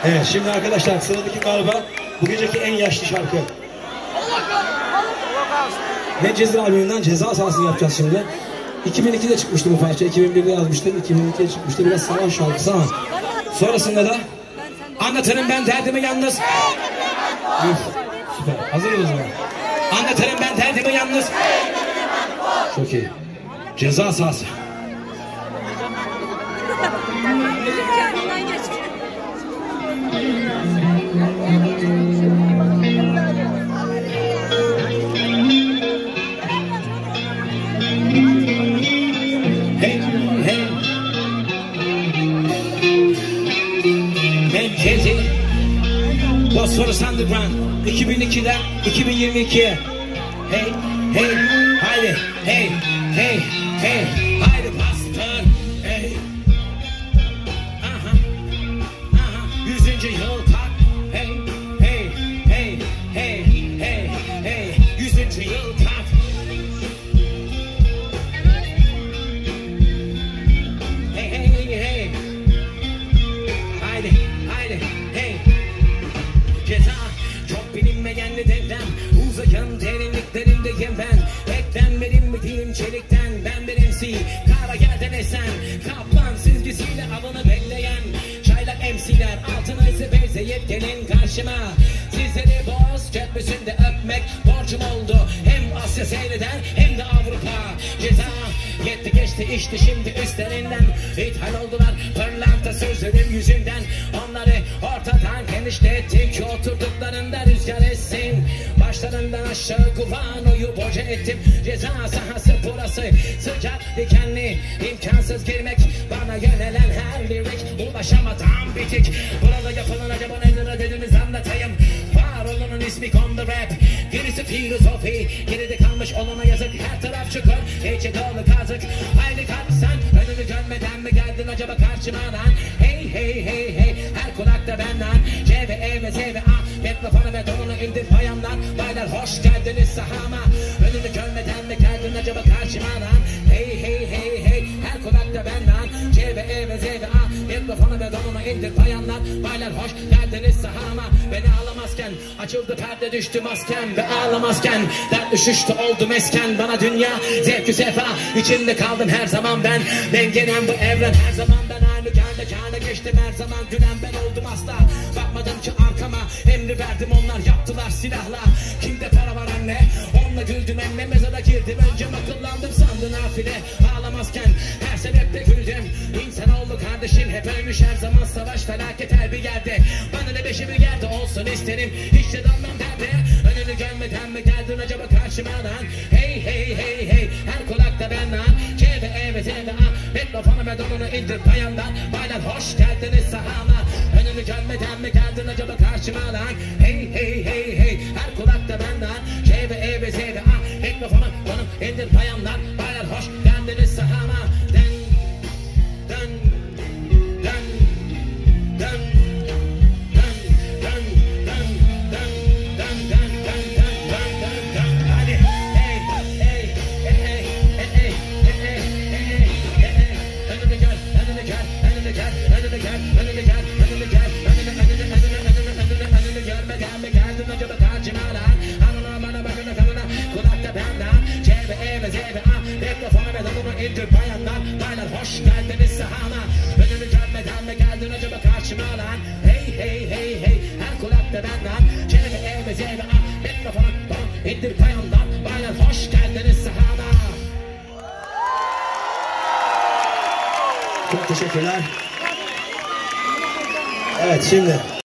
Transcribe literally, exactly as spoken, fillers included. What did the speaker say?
Evet, şimdi arkadaşlar sıradaki galiba bu geceki en yaşlı şarkı. Ne Ceza albümünden Ceza Sahası'nı yapacağız şimdi. iki bin ikide çıkmıştı bu parça, iki bin birde yazmıştım, iki bin ikide çıkmıştı, biraz savaş şarkısı ama sonrasında da anlatırım ben derdimi yalnız. Üf, süper, hazırız o zaman. Anlatırım ben derdimi yalnız. Çok iyi. Ceza Sahası. Hey, hey. Ben Cezi Bosphorus Underground iki bin ikiden iki bin yirmi ikiye. Hey, hey, haydi, hey, hey, hey, haydi bastır, hey. Aha, aha, yüzüncü yıl tak, hey, hey, hey, hey, hey, hey, yüzüncü yıl tak. Hey, hey, hey, haydi, haydi, hey. Ceza çok bilinmeyenli devrem, uzayan derinliklerindeyim ben. Eklenmedim mi dilim çelikten, ben bir M C kara yerden esen, kaplan çizgisiyle avını bekleyen çaylak M C'ler, altına ise benzeyip gelin karşıma. Sizleri boz köprüsünde öpmek borcum oldu, hem Asya seyreden hem de Avrupa. Ceza yetti geçti işte şimdi üstlerinden ithal oldular pırlanta sözlerim yüzünden. Onları ortadan genişlettim ki oturduklarında rüzgar etsin. Başlarından aşağı kuvanoyu boca ettim. Ceza sahası burası, sıcak dikenli, imkansız girmek. Bana yönelen her lirik ulaşamadan bitik. Burada yapılan acaba nedir dediniz anlatayım. Var olanın ismi Konda Rap, gerisi filozofi. Geride kalmış olana yazık, her taraf çukur, içi dolu kazık. Haydi kalk sen, önünü görmeden mi geldin acaba karşıma lan? Hey hey hey hey, her kulakta benden C ve E ve Z ve A, mikrofonu ve donunu indir bayanlar. Baylar hoş geldiniz sahama, önünü görmeden mi geldin acaba karşıma lan? Hey hey hey hey, her kulakta benden C ve E ve Z ve A, mikrofonu ve donunu indir bayanlar. Baylar hoş geldiniz sahama. Beni ağlamazken açıldı perde, düştü masken ve ağlamazken dert üşüştü oldu mesken. Bana dünya zevkü sefa, içinde kaldım her zaman ben. Ben gelen bu evren her zaman ben, aynı kendi kendi geçtim her zaman. Gülen ben oldum asla, bakmadım ki arkama, emri verdim onlar yaptılar silahla. Kimde para var anne, onunla güldüm emme, mezara girdim önce akıllandım sandın nafile. Ağlamazken her sebepte güldüm, İnsan oldu kardeşim hep ölmüş her zaman. Savaş felaket her bir yerde, bana ne beşi bir yerde olsun isterim, hiç de dalmam derde. Önünü görmeden mi geldin acaba karşıma lan? Hey hey hey hey, her kulakta ben lan C ve E ve Z ve A, mikrofonu ve donunu indir bayanlar. Baylar hoş geldiniz sahama, önünü görmeden mi geldin acaba karşıma lan? Hey hey hey hey, her kulakta ben lan C ve E ve Z ve A, mikrofonu donunu indir bayanlar. Baylar hoş geldiniz sahama. Dön dön dön dön dön dön dön dön dön dön dön dön dön dön. Hadi hey hey hey hey hey hey hey hey, önünü gör, önünü gör, önünü gör, önünü gör, önünü gör, önünü gör, önünü önünü önünü önünü önünü önünü görmeden mi geldin acaba karşıma lan? Anına bana bakına kanına, kulakta benden C ve E ve Z ve A, mikrofonu ve donunu indir bayanlar. Baylar hoş geldiniz sahama, önünü görmeden mi geldin acaba karşıma lan? Hey hey hey hey, her kulakta benden C ve E ve Z ve A, mikrofonu donunu indir bayanlar. Baylar hoş geldiniz sahama. Çok teşekkürler. Evet şimdi